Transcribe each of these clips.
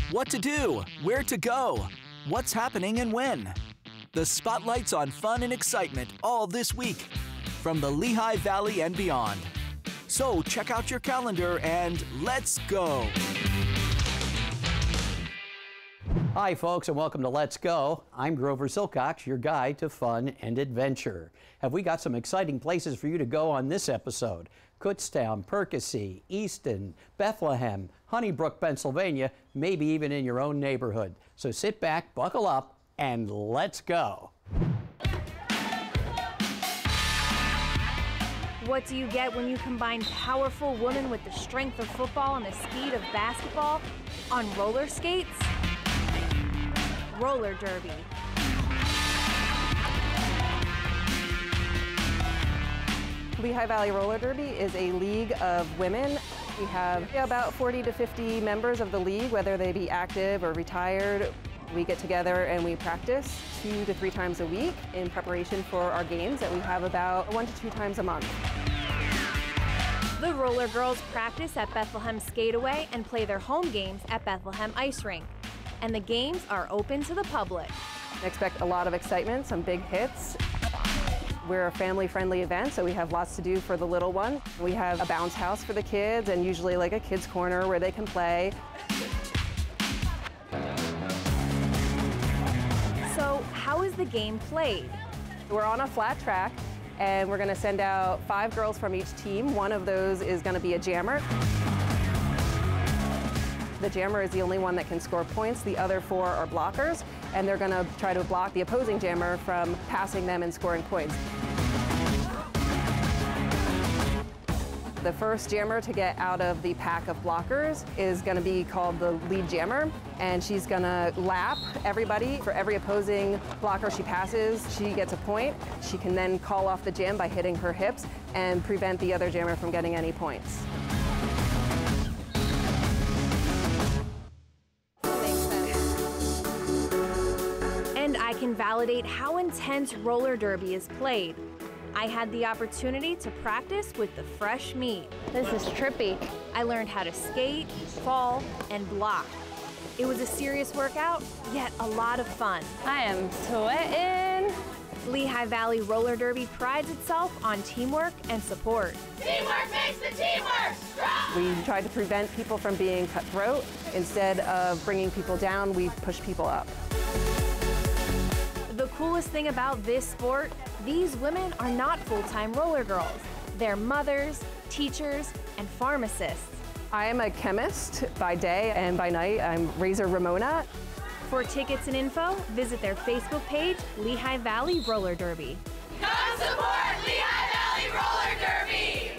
What to do, where to go, what's happening and when. The spotlight's on fun and excitement all this week from the Lehigh Valley and beyond. So check out your calendar and let's go. Hi folks, and welcome to Let's Go. I'm Grover Silcox, your guide to fun and adventure. Have we got some exciting places for you to go on this episode? Kutztown, Percy, Easton, Bethlehem, Honeybrook, Pennsylvania, maybe even in your own neighborhood. So sit back, buckle up, and let's go. What do you get when you combine powerful women with the strength of football and the speed of basketball on roller skates? Roller derby. Lehigh Valley Roller Derby is a league of women. We have about 40 to 50 members of the league, whether they be active or retired. We get together and we practice 2 to 3 times a week in preparation for our games that we have about 1 to 2 times a month. The roller girls practice at Bethlehem Skateaway and play their home games at Bethlehem Ice Rink. And the games are open to the public. Expect a lot of excitement, some big hits. We're a family-friendly event, so we have lots to do for the little one. We have a bounce house for the kids and usually like a kids corner where they can play. So how is the game played? We're on a flat track and we're going to send out 5 girls from each team. One of those is going to be a jammer. The jammer is the only one that can score points. The other 4 are blockers, and they're going to try to block the opposing jammer from passing them and scoring points. The first jammer to get out of the pack of blockers is going to be called the lead jammer, and she's going to lap everybody. For every opposing blocker she passes, she gets a point. She can then call off the jam by hitting her hips and prevent the other jammer from getting any points. I can validate how intense roller derby is played. I had the opportunity to practice with the fresh meat. This is trippy. I learned how to skate, fall, and block. It was a serious workout, yet a lot of fun. I am sweating. Lehigh Valley Roller Derby prides itself on teamwork and support. Teamwork makes the teamwork strong! We try to prevent people from being cutthroat. Instead of bringing people down, we push people up. The coolest thing about this sport, these women are not full-time roller girls. They're mothers, teachers, and pharmacists. I am a chemist by day, and by night I'm Razor Ramona. For tickets and info, visit their Facebook page, Lehigh Valley Roller Derby. Come support Lehigh Valley Roller Derby!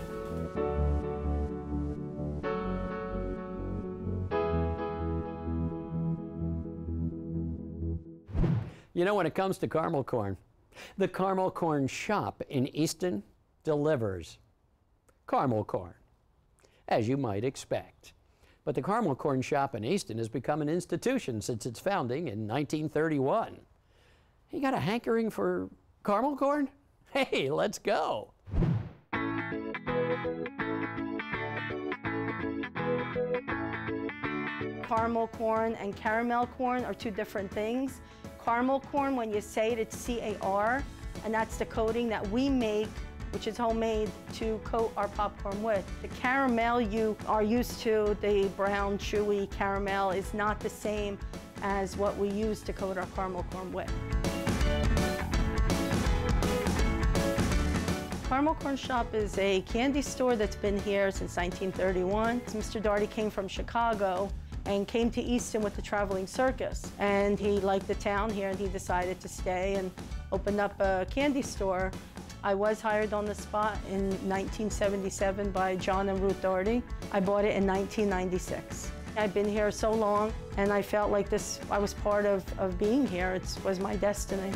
You know, when it comes to Carmelcorn, the Carmelcorn shop in Easton delivers Carmelcorn, as you might expect. But the Carmelcorn shop in Easton has become an institution since its founding in 1931. You got a hankering for Carmelcorn? Hey, let's go. Carmelcorn and caramel corn are 2 different things. Caramel corn, when you say it, it's C-A-R, and that's the coating that we make, which is homemade, to coat our popcorn with. The caramel you are used to, the brown, chewy caramel, is not the same as what we use to coat our caramel corn with. Carmelcorn Shop is a candy store that's been here since 1931. Mr. Daugherty came from Chicago and came to Easton with the traveling circus. And he liked the town here and he decided to stay and opened up a candy store. I was hired on the spot in 1977 by John and Ruth Daugherty. I bought it in 1996. I've been here so long and I felt like I was part of being here. It was my destiny.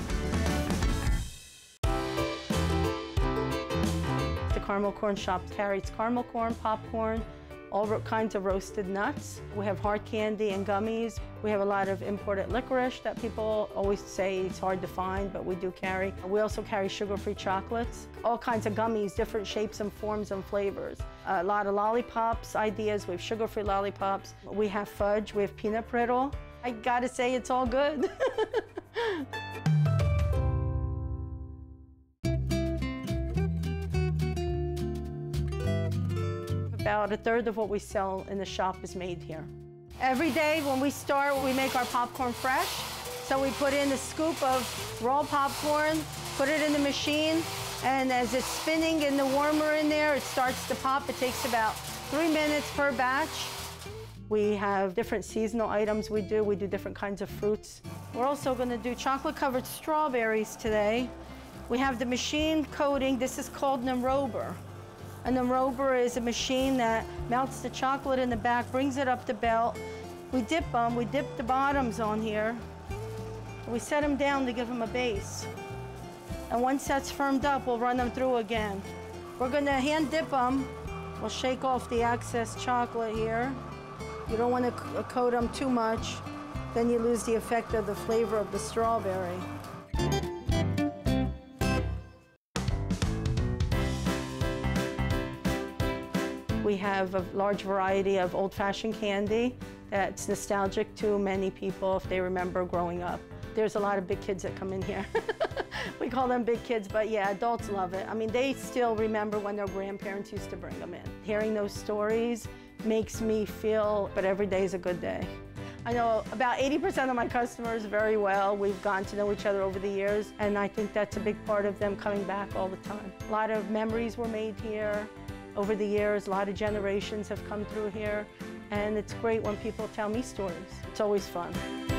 The Carmelcorn Shop carries caramel corn, popcorn, all kinds of roasted nuts. We have hard candy and gummies. We have a lot of imported licorice that people always say it's hard to find, but we do carry. We also carry sugar-free chocolates, all kinds of gummies, different shapes and forms and flavors. A lot of lollipops ideas. We have sugar-free lollipops. We have fudge. We have peanut brittle. I gotta say, it's all good. About a third of what we sell in the shop is made here. Every day when we start, we make our popcorn fresh. So we put in a scoop of raw popcorn, put it in the machine, and as it's spinning in the warmer in there, it starts to pop. It takes about 3 minutes per batch. We have different seasonal items we do. We do different kinds of fruits. We're also gonna do chocolate-covered strawberries today. We have the machine coating. This is called an enrober. An enrober is a machine that melts the chocolate in the back, brings it up the belt. We dip them. We dip the bottoms on here. We set them down to give them a base. And once that's firmed up, we'll run them through again. We're gonna hand dip them. We'll shake off the excess chocolate here. You don't want to coat them too much, then you lose the effect of the flavor of the strawberry. We have a large variety of old-fashioned candy that's nostalgic to many people if they remember growing up. There's a lot of big kids that come in here. We call them big kids, but yeah, adults love it. I mean, they still remember when their grandparents used to bring them in. Hearing those stories makes me feel, but every day is a good day. I know about 80% of my customers very well. We've gotten to know each other over the years, and I think that's a big part of them coming back all the time. A lot of memories were made here over the years. A lot of generations have come through here, and it's great when people tell me stories. It's always fun.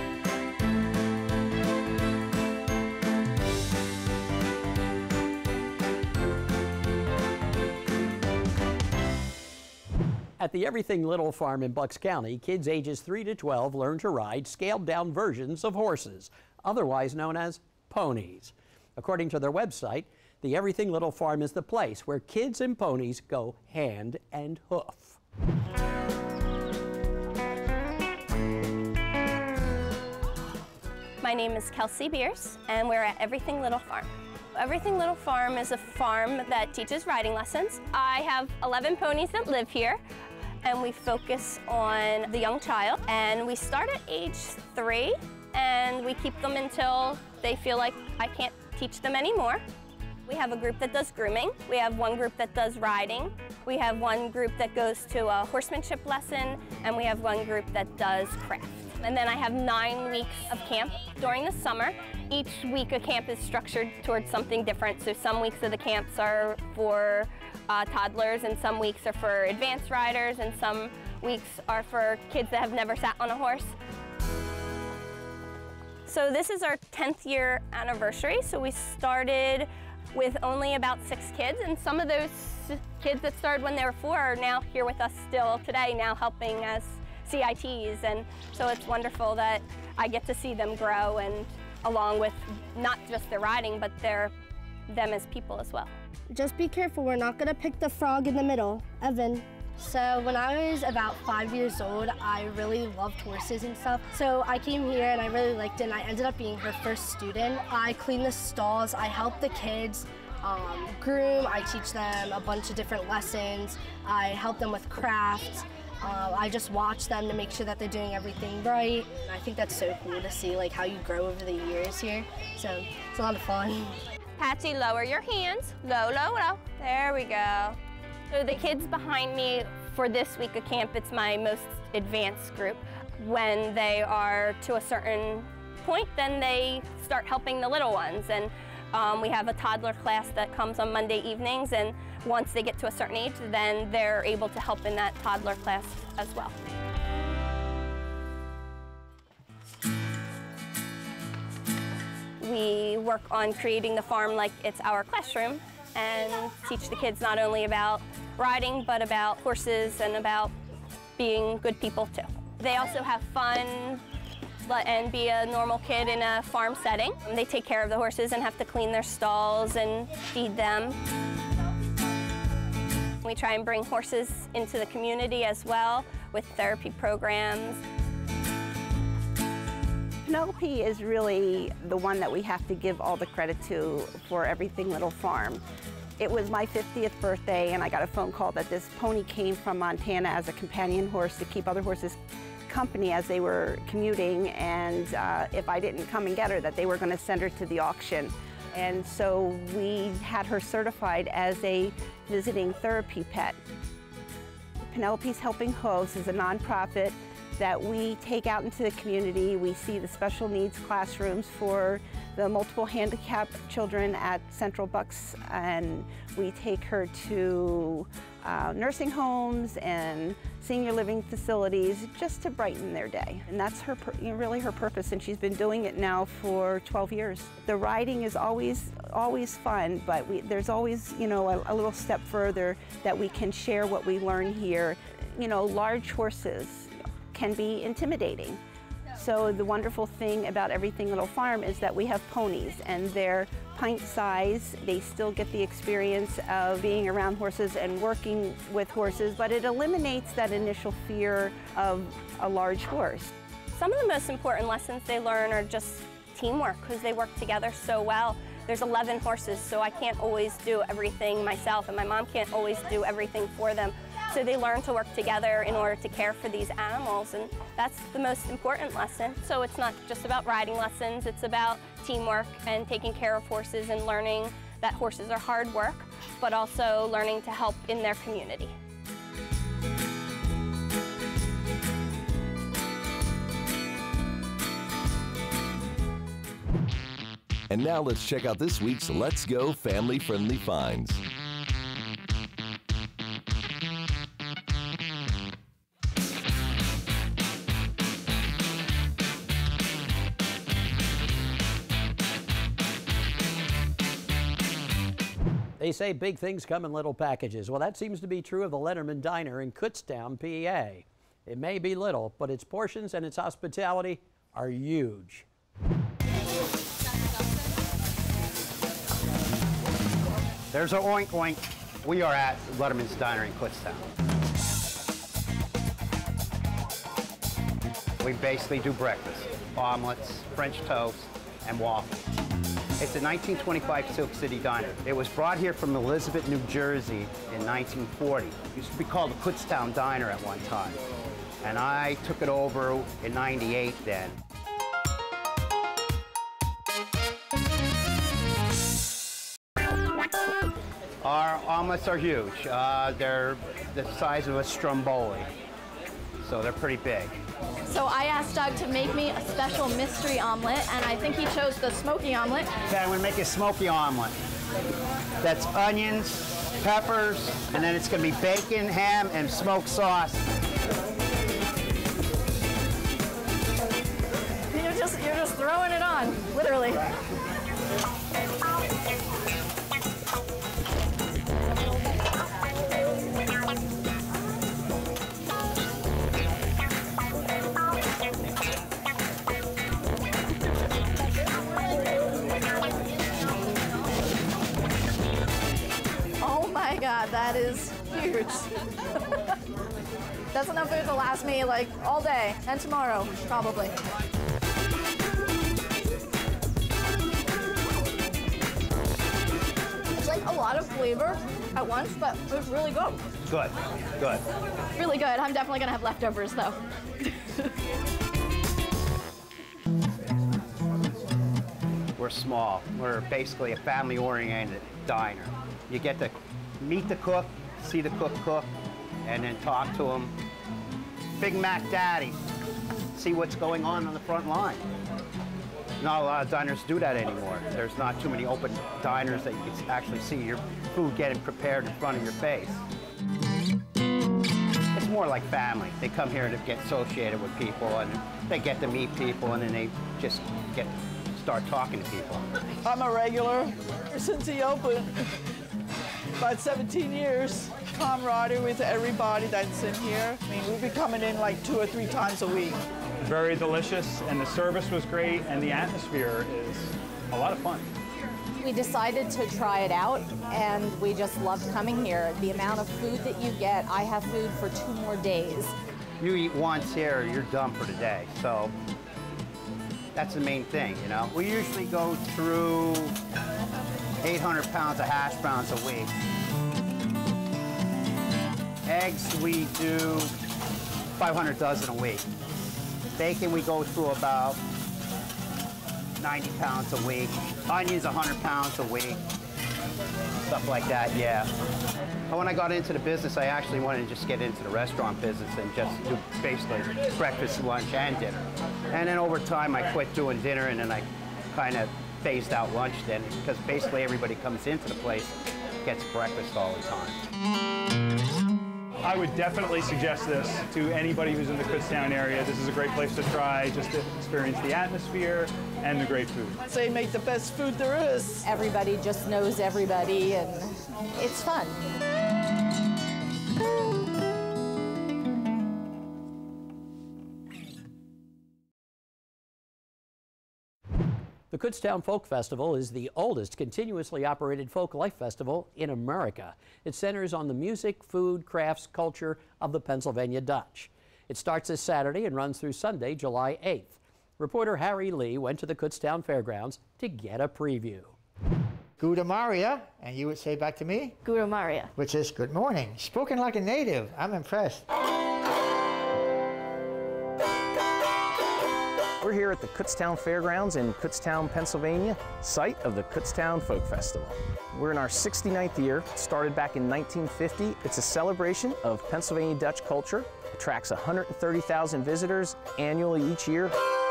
At the Everything Little Farm in Bucks County, kids ages 3 to 12 learn to ride scaled-down versions of horses, otherwise known as ponies. According to their website, the Everything Little Farm is the place where kids and ponies go hand and hoof. My name is Kelsey Beers, and we're at Everything Little Farm. Everything Little Farm is a farm that teaches riding lessons. I have 11 ponies that live here, and we focus on the young child. And we start at age 3, and we keep them until they feel like I can't teach them anymore. We have a group that does grooming. We have one group that does riding. We have one group that goes to a horsemanship lesson, and we have one group that does craft. And then I have 9 weeks of camp during the summer. Each week of camp is structured towards something different. So some weeks of the camps are for toddlers, and some weeks are for advanced riders, and some weeks are for kids that have never sat on a horse. So this is our 10th year anniversary. So we started with only about 6 kids, and some of those kids that started when they were 4 are now here with us still today, now helping as CITs, and so it's wonderful that I get to see them grow, and along with not just their riding, but them as people as well. Just be careful, we're not gonna pick the frog in the middle. Evan. So when I was about 5 years old, I really loved horses and stuff. So I came here and I really liked it, and I ended up being her first student. I clean the stalls, I help the kids groom, I teach them a bunch of different lessons, I help them with crafts. I just watch them to make sure that they're doing everything right. I think that's so cool to see like how you grow over the years here. So it's a lot of fun. Patsy, lower your hands. Low, low, low. There we go. So the kids behind me for this week of camp, it's my most advanced group. When they are to a certain point, then they start helping the little ones. And we have a toddler class that comes on Monday evenings, and once they get to a certain age, then they're able to help in that toddler class as well. We work on creating the farm like it's our classroom, and teach the kids not only about riding, but about horses and about being good people too. They also have fun and be a normal kid in a farm setting. They take care of the horses and have to clean their stalls and feed them. We We try and bring horses into the community as well with therapy programs. Penelope is really the one that we have to give all the credit to for Everything Little Farm. It was my 50th birthday and I got a phone call that this pony came from Montana as a companion horse to keep other horses company as they were commuting, and if I didn't come and get her, that they were going to send her to the auction. And so we had her certified as a visiting therapy pet. Penelope's Helping Hooves is a nonprofit that we take out into the community. We see the special needs classrooms for the multiple handicapped children at Central Bucks, and we take her to nursing homes and senior living facilities just to brighten their day. And that's her, really her purpose, and she's been doing it now for 12 years. The riding is always fun, but there's always, you know, a little step further that we can share what we learn here. You know, large horses can be intimidating. So the wonderful thing about Everything Little Farm is that we have ponies, and they're pint size. They still get the experience of being around horses and working with horses, but it eliminates that initial fear of a large horse. Some of the most important lessons they learn are just teamwork, because they work together so well. There's 11 horses, so I can't always do everything myself, and my mom can't always do everything for them. So they learn to work together in order to care for these animals, and that's the most important lesson. So it's not just about riding lessons, it's about teamwork and taking care of horses and learning that horses are hard work, but also learning to help in their community. And now let's check out this week's Let's Go family-friendly finds. They say big things come in little packages. Well, that seems to be true of the Letterman Diner in Kutztown, PA. It may be little, but its portions and its hospitality are huge. There's our oink oink. We are at Letterman's Diner in Kutztown. We basically do breakfast, omelets, French toast, and waffles. It's a 1925 Silk City diner. It was brought here from Elizabeth, New Jersey in 1940. It used to be called the Kutztown Diner at one time. And I took it over in '98 then. Our omelets are huge. They're the size of a stromboli, so they're pretty big. So I asked Doug to make me a special mystery omelet, and I think he chose the smoky omelet. Okay, I'm gonna make a smoky omelet. That's onions, peppers, and then it's gonna be bacon, ham, and smoked sauce. You're just throwing it on, literally. Oh my God, that is huge. That's enough food to last me like all day and tomorrow, probably. It's like a lot of flavor at once, but it's really good. Good, good. Really good. I'm definitely gonna have leftovers though. We're small. We're basically a family-oriented diner. You get to meet the cook, see the cook cook, and then talk to him. Big Mac Daddy, see what's going on the front line. Not a lot of diners do that anymore. There's not too many open diners that you can actually see your food getting prepared in front of your face. It's more like family. They come here to get associated with people, and they get to meet people, and then they just start talking to people. I'm a regular since he opened. About 17 years. Camaraderie with everybody that's in here. I mean, we'll be coming in like 2 or 3 times a week. Very delicious, and the service was great, and the atmosphere is a lot of fun. We decided to try it out, and we just loved coming here. The amount of food that you get, I have food for 2 more days. You eat once here, you're done for the day. So that's the main thing, you know. We usually go through 800 pounds of hash browns a week. Eggs, we do 500 dozen a week. Bacon, we go through about 90 pounds a week. Onions, 100 pounds a week. Stuff like that, yeah. But when I got into the business, I actually wanted to just get into the restaurant business and just do basically breakfast, lunch, and dinner. And then over time, I quit doing dinner, and then I kind of phased out lunch then, because basically everybody comes into the place, gets breakfast all the time. I would definitely suggest this to anybody who's in the Kutztown area. This is a great place to try, just to experience the atmosphere and the great food. They make the best food there is. Everybody just knows everybody, and it's fun. The Kutztown Folk Festival is the oldest continuously operated folk life festival in America. It centers on the music, food, crafts, culture of the Pennsylvania Dutch. It starts this Saturday and runs through Sunday, July 8th. Reporter Harry Lee went to the Kutztown Fairgrounds to get a preview. Guten Maria, and you would say back to me? Guten Maria. Which is good morning. Spoken like a native. I'm impressed. We're here at the Kutztown Fairgrounds in Kutztown, Pennsylvania, site of the Kutztown Folk Festival. We're in our 69th year, started back in 1950. It's a celebration of Pennsylvania Dutch culture. It attracts 130,000 visitors annually each year.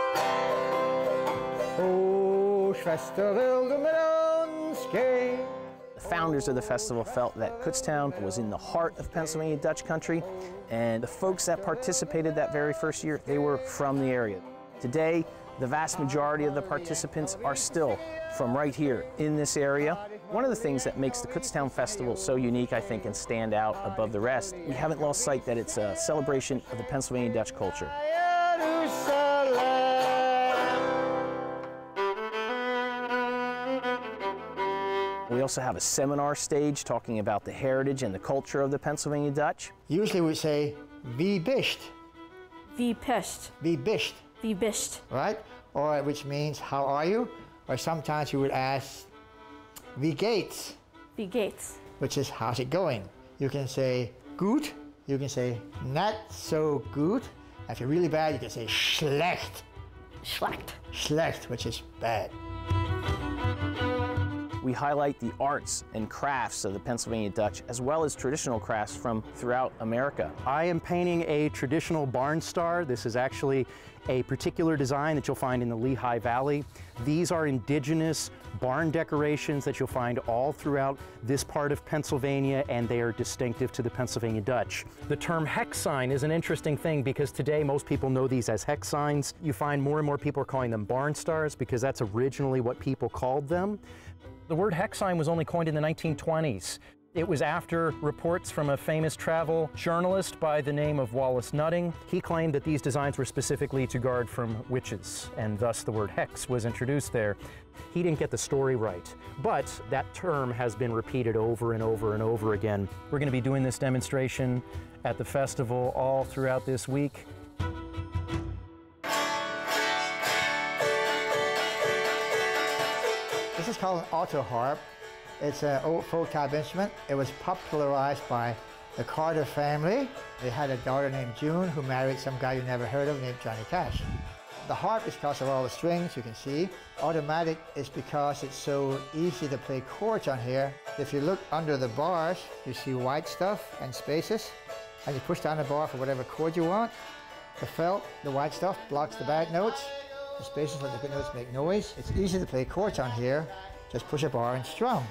Oh, Schwester wilde met ons gaan. The founders of the festival felt that Kutztown was in the heart of Pennsylvania Dutch country, and the folks that participated that very first year, they were from the area. Today, the vast majority of the participants are still from right here in this area. One of the things that makes the Kutztown Festival so unique, I think, and stand out above the rest, we haven't lost sight that it's a celebration of the Pennsylvania Dutch culture. We also have a seminar stage talking about the heritage and the culture of the Pennsylvania Dutch. Usually we say, wie bist? Wie bist? Wie bist? Wie bist? Right? Or which means, how are you? Or sometimes you would ask, wie geht's? Wie geht's? Which is, how's it going? You can say, gut. You can say, not so good. If you're really bad, you can say, schlecht. Schlecht. Schlecht, which is bad. We highlight the arts and crafts of the Pennsylvania Dutch, as well as traditional crafts from throughout America. I am painting a traditional barn star. This is actually a particular design that you'll find in the Lehigh Valley. These are indigenous barn decorations that you'll find all throughout this part of Pennsylvania, and they are distinctive to the Pennsylvania Dutch. The term hex sign is an interesting thing because today most people know these as hex signs. You find more and more people are calling them barn stars because that's originally what people called them. The word hex sign was only coined in the 1920s. It was after reports from a famous travel journalist by the name of Wallace Nutting. He claimed that these designs were specifically to guard from witches, and thus the word hex was introduced there. He didn't get the story right, but that term has been repeated over and over and over again. We're going to be doing this demonstration at the festival all throughout this week. This is called an auto harp. It's an old folk type instrument. It was popularized by the Carter family. They had a daughter named June who married some guy you never heard of named Johnny Cash. The harp is because of all the strings you can see. Automatic is because it's so easy to play chords on here. If you look under the bars, you see white stuff and spaces, and you push down the bar for whatever chord you want. The felt, the white stuff, blocks the bad notes. The spaces let the good notes make noise. It's easy to play chords on here. Just push a bar and strum.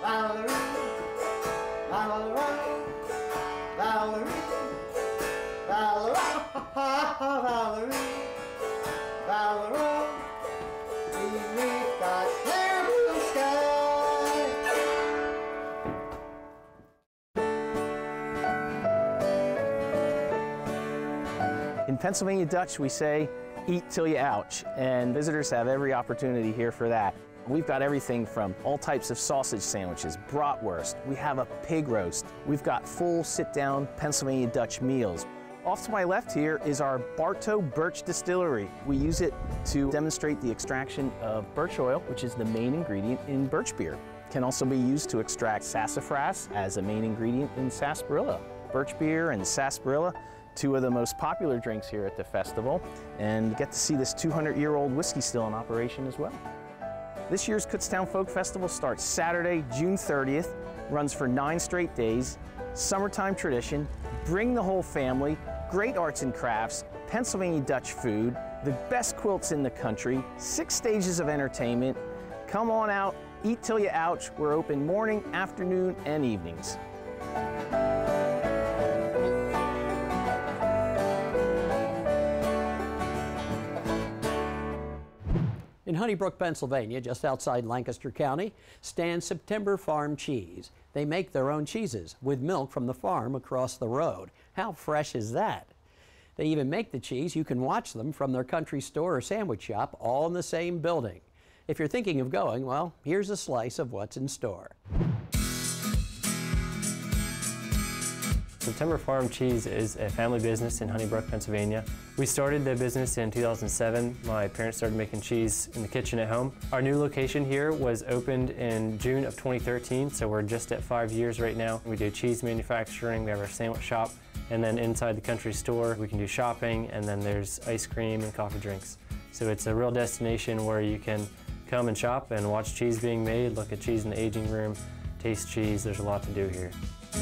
In Pennsylvania Dutch, we say, eat till you ouch, and visitors have every opportunity here for that. We've got everything from all types of sausage sandwiches, bratwurst, we have a pig roast, we've got full sit-down Pennsylvania Dutch meals. Off to my left here is our Bartow Birch Distillery. We use it to demonstrate the extraction of birch oil, which is the main ingredient in birch beer. It can also be used to extract sassafras as a main ingredient in sarsaparilla. Birch beer and sarsaparilla, two of the most popular drinks here at the festival, and get to see this 200-year-old whiskey still in operation as well. This year's Kutztown Folk Festival starts Saturday, June 30th, runs for 9 straight days, summertime tradition, bring the whole family, great arts and crafts, Pennsylvania Dutch food, the best quilts in the country, 6 stages of entertainment. Come on out, eat till you ouch. We're open morning, afternoon, and evenings. In Honeybrook, Pennsylvania, just outside Lancaster County, stands September Farm Cheese. They make their own cheeses with milk from the farm across the road. How fresh is that? They even make the cheese. You can watch them from their country store or sandwich shop, all in the same building. If you're thinking of going, well, here's a slice of what's in store. September Farm Cheese is a family business in Honeybrook, Pennsylvania. We started the business in 2007. My parents started making cheese in the kitchen at home. Our new location here was opened in June of 2013, so we're just at 5 years right now. We do cheese manufacturing, we have our sandwich shop, and then inside the country store we can do shopping, and then there's ice cream and coffee drinks. So it's a real destination where you can come and shop and watch cheese being made, look at cheese in the aging room, taste cheese. There's a lot to do here.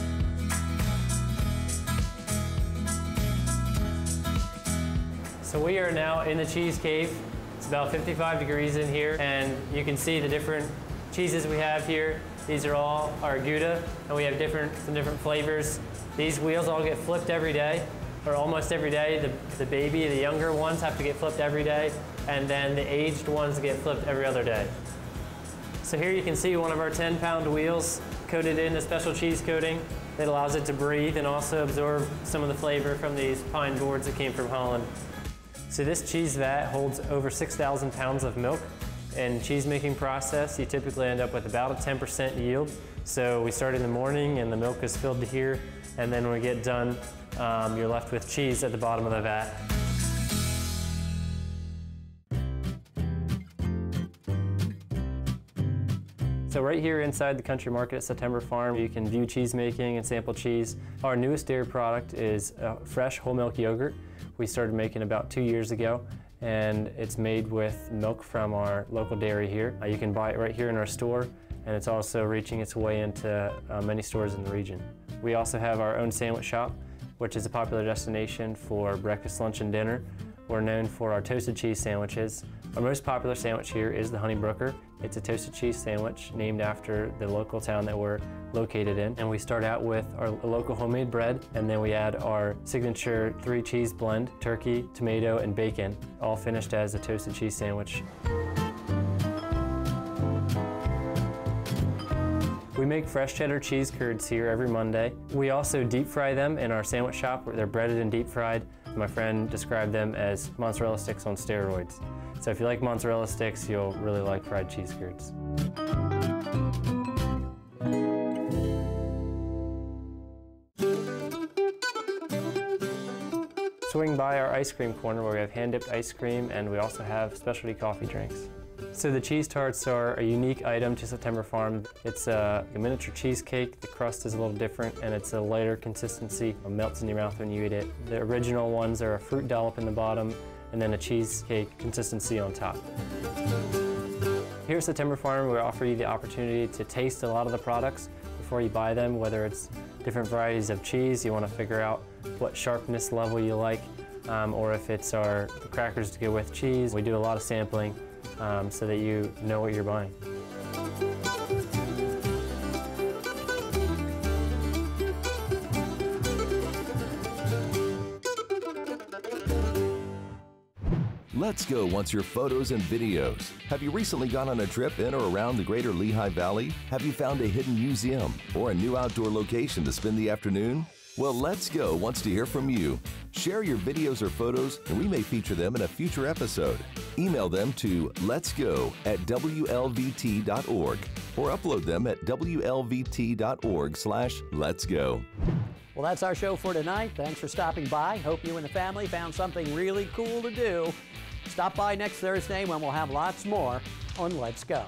So we are now in the cheese cave. It's about 55 degrees in here, and you can see the different cheeses we have here. These are all our Gouda, and we have some different flavors. These wheels all get flipped every day, or almost every day. The younger ones have to get flipped every day, and then the aged ones get flipped every other day. So here you can see one of our 10-pound wheels coated in a special cheese coating that allows it to breathe and also absorb some of the flavor from these pine boards that came from Holland. So this cheese vat holds over 6,000 pounds of milk. In cheese making process, you typically end up with about a 10% yield. So we start in the morning and the milk is filled to here, and then when we get done, you're left with cheese at the bottom of the vat. So right here inside the country market at September Farm, you can view cheese making and sample cheese. Our newest dairy product is fresh whole milk yogurt. We started making about 2 years ago, and it's made with milk from our local dairy here. You can buy it right here in our store, and it's also reaching its way into many stores in the region. We also have our own sandwich shop, which is a popular destination for breakfast, lunch, and dinner. We're known for our toasted cheese sandwiches. Our most popular sandwich here is the Honeybrooker. It's a toasted cheese sandwich named after the local town that we're located in. And we start out with our local homemade bread, and then we add our signature 3-cheese blend, turkey, tomato, and bacon, all finished as a toasted cheese sandwich. We make fresh cheddar cheese curds here every Monday. We also deep fry them in our sandwich shop where they're breaded and deep fried. My friend described them as mozzarella sticks on steroids. So if you like mozzarella sticks, you'll really like fried cheese curds. Swing by our ice cream corner where we have hand-dipped ice cream, and we also have specialty coffee drinks. So the cheese tarts are a unique item to September Farm. It's a miniature cheesecake. The crust is a little different, and it's a lighter consistency. It melts in your mouth when you eat it. The original ones are a fruit dollop in the bottom, and then a cheesecake consistency on top. Here at September Farm, we offer you the opportunity to taste a lot of the products before you buy them, whether it's different varieties of cheese, you want to figure out what sharpness level you like, or if it's the crackers to go with cheese. We do a lot of sampling so that you know what you're buying. Let's Go wants your photos and videos. Have you recently gone on a trip in or around the Greater Lehigh Valley? Have you found a hidden museum or a new outdoor location to spend the afternoon? Well, Let's Go wants to hear from you. Share your videos or photos, and we may feature them in a future episode. Email them to letsgo@wlvt.org or upload them at wlvt.org/letsgo. Well, that's our show for tonight. Thanks for stopping by. Hope you and the family found something really cool to do. Stop by next Thursday when we'll have lots more on Let's Go.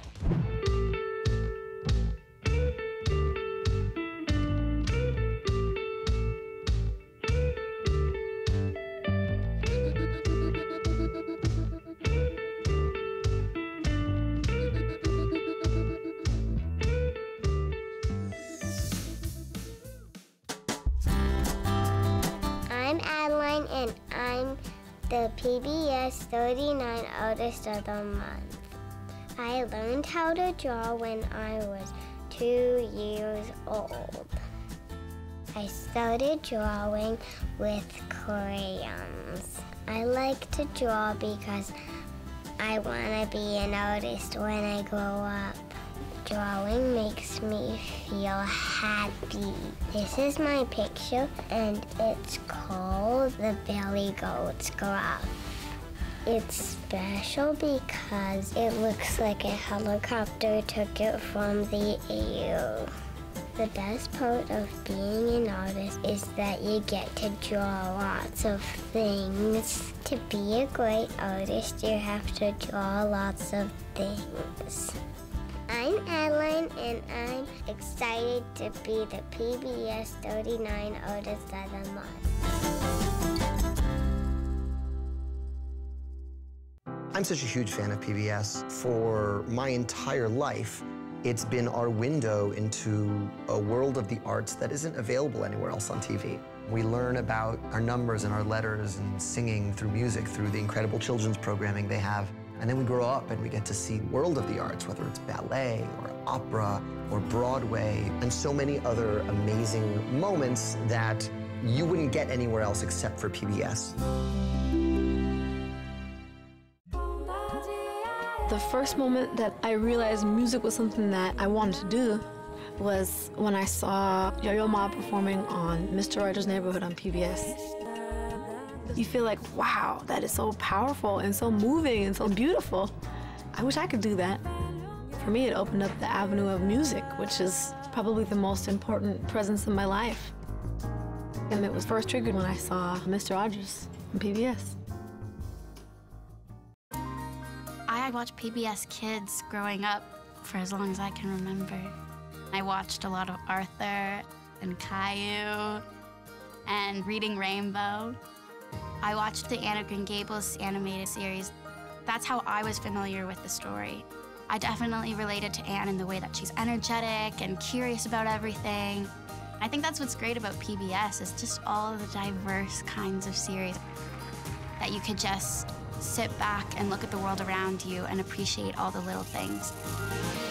I'm Adeline, and I'm the PBS 39 Artist of the Month. I learned how to draw when I was 2 years old. I started drawing with crayons. I like to draw because I want to be an artist when I grow up. Drawing makes me feel happy. This is my picture, and it's called The Billy Goat's Graph. It's special because it looks like a helicopter took it from the air. The best part of being an artist is that you get to draw lots of things. To be a great artist, you have to draw lots of things. I'm Adeline, and I'm excited to be the PBS 39 Artist of the Month. I'm such a huge fan of PBS. For my entire life, it's been our window into a world of the arts that isn't available anywhere else on TV. We learn about our numbers and our letters and singing through music, through the incredible children's programming they have. And then we grow up and we get to see the world of the arts, whether it's ballet or opera or Broadway, and so many other amazing moments that you wouldn't get anywhere else except for PBS. The first moment that I realized music was something that I wanted to do was when I saw Yo-Yo Ma performing on Mr. Rogers' Neighborhood on PBS. You feel like, wow, that is so powerful and so moving and so beautiful. I wish I could do that. For me, it opened up the avenue of music, which is probably the most important presence in my life. And it was first triggered when I saw Mr. Rogers on PBS. I watched PBS Kids growing up for as long as I can remember. I watched a lot of Arthur and Caillou and Reading Rainbow. I watched the Anne of Green Gables animated series. That's how I was familiar with the story. I definitely related to Anne in the way that she's energetic and curious about everything. I think that's what's great about PBS, is just all the diverse kinds of series that you could just sit back and look at the world around you and appreciate all the little things.